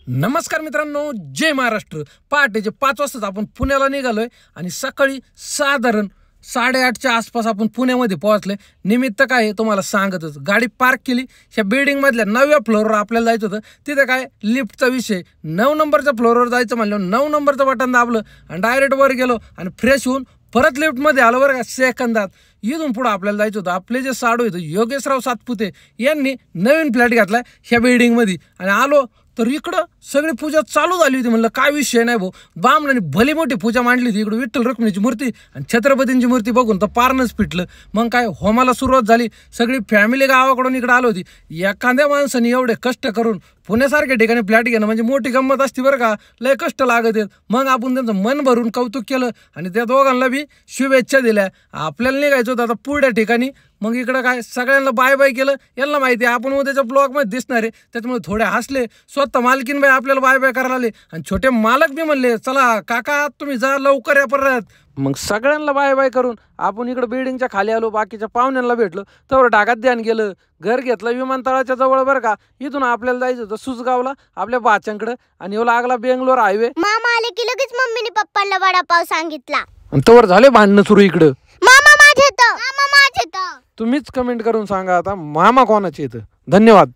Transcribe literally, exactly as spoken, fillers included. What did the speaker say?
नमस्कार मित्रांनो, जय महाराष्ट्र। पहाटेचे पाच वाजताच आपण पुण्याला निघालोय आणि सकाळी साधारण साडेआठच्या आसपास आपण पुण्यामध्ये पोहोचले। निमित्त काय आहे तुम्हाला सांगतच, गाडी पार्क केली ह्या बिल्डिंग मधल्या नवव्या फ्लोअरवर आपल्याला जायचं होतं। तिथे काय लिफ्टचा विषय, नऊ नंबरच्या फ्लोअरवर जायचं म्हणलं, नऊ नंबरचं बटन दाबलं आणि डायरेक्ट वर गेलो आणि फ्रेश होऊन परत लिफ्टमध्ये आलो बरं का सेकंदात। इथून पुढे आपल्याला जायचं होतं। आपले जे साडू होते योगेशराव सातपुते यांनी नवीन फ्लॅट घेतलाय ह्या बिल्डिंगमध्ये आणि आलो तर इकडं सगळी पूजा चालू झाली होती। म्हणलं काय विषय नाही भाऊ, बामणाने भली मोठी पूजा मांडली होती। इकडं विठ्ठल रुक्मिणीची मूर्ती आणि छत्रपतींची मूर्ती बघून तर पारणच पिटलं। मग काय होमाला सुरुवात झाली, सगळी फॅमिली गावाकडून इकडे आली होती। एखाद्या माणसाने एवढे कष्ट करून पुण्यासारख्या ठिकाणी फ्लॅट घेणं म्हणजे मोठी गंमत असते बरं का, लय कष्ट लागत आहेत। मग आपण त्यांचं मन भरून कौतुक केलं आणि त्या दोघांना बी शुभेच्छा दिल्या। आपल्याला निघायचं होतं आता पुढच्या ठिकाणी। मग इकडं काय सगळ्यांना बाय बाय केलं। यांना माहिती आहे आपण उद्याच्या ब्लॉगमध्ये दिसणार आहे, त्याच्यामुळे थोडे हसले। स्वतः मालकीन बाई आपल्याला बाय बाय करायला आले आणि छोटे मालक बी म्हणले चला काका तुम्ही जा लवकर या परत। मग सगळ्यांना बाय बाय करून आपण इकडे बिल्डिंगच्या खाली आलो, बाकीच्या पाहुण्यांना भेटलो। तर डागात ध्यान गेलं, घर घेतलं विमानतळाच्या जवळ बरं का। इथून आपल्याला जायचं होतं सुसगावला आपल्या बाच्यांकडे आणि लागला बेंगलोर हायवे। मामा आले की लगेच मम्मीने पप्पांना वडापाव सांगितला आणि तोवर झाले भांडणं सुरू इकडं। मामा माझे तर मामा माझे तर तुम्हीच कमेंट करून सांगा आता मामा कोणाचे आहेत। धन्यवाद।